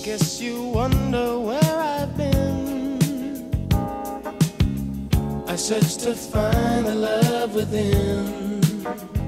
Guess you wonder where I've been. I searched to find the love within.